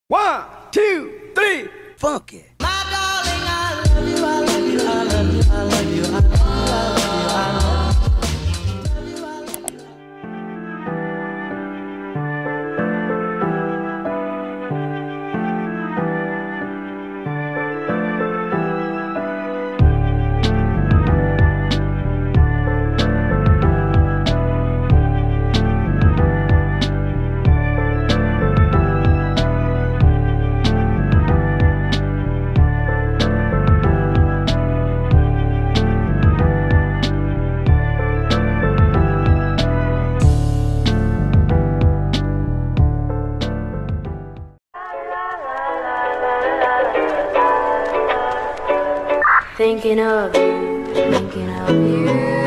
One, two, three, funk it. My darling, I love you, I love you, I love you, I love you, I love you, I love you, I love you. Thinking of you, thinking of you.